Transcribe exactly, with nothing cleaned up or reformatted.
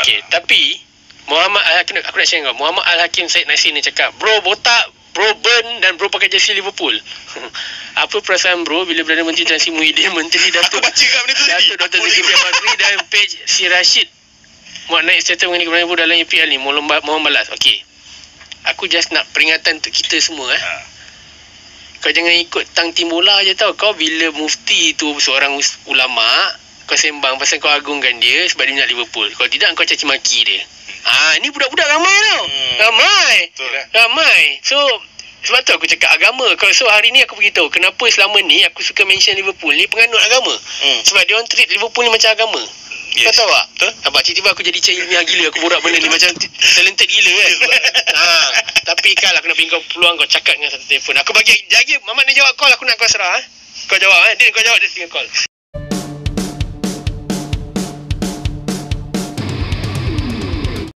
Okey, tapi Muhammad Al-Hakim, aku nak share kau. Muhammad Al-Hakim Said Nasir ni cakap, bro botak, bro burn dan bro pakai jersey Liverpool. Apa perasaan bro bila Perdana Menteri Tan Sri Muhyiddin, Menteri Datuk Aku baca kat benda tu tadi. Datuk Doktor Zulkifli Bakri dan page si Rashid muat naik status mengenai kebenaran ibu dalam A P L ni, mohon, mohon balas. Okey, aku just nak peringatan untuk kita semua eh. Ha. Kau jangan ikut tang timbola je tau. Kau bila mufti tu seorang ulama, kau sembang pasal kau agungkan dia sebab dia minat Liverpool. Kalau tidak, kau caci maki dia. Ah, ni budak-budak ramai tau. Hmm. Ramai. Betul lah. Ramai. So, sebab tu aku cakap agama. So, hari ni aku beritahu kenapa selama ni aku suka mention Liverpool ni penganut agama. Hmm. Sebab dia orang treat Liverpool ni macam agama. Yes. Kau tahu tak? Betul. Nampak tiba-tiba aku jadi cahaya ilmiah gila. Aku borak benda ni macam t- talented gila kan. ha, Tapi Kal, aku nak bagi kau peluang kau cakap dengan satu telefon. Aku bagi jaga Mamat nak jawab call, aku nak kau serah. Eh. Kau jawab eh. Dia kau jawab dia tinggal call.